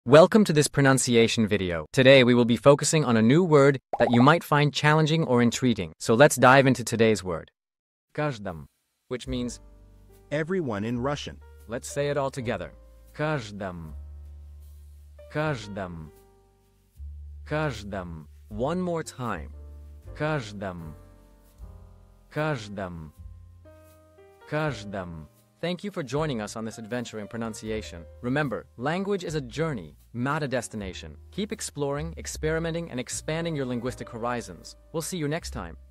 Welcome to this pronunciation video. Today we will be focusing on a new word that you might find challenging or intriguing. So let's dive into today's word. Каждом, which means everyone in Russian. Let's say it all together. Каждом. Каждом. Каждом. One more time. Каждом. Каждом. Каждом. Thank you for joining us on this adventure in pronunciation. Remember, language is a journey, not a destination. Keep exploring, experimenting, and expanding your linguistic horizons. We'll see you next time.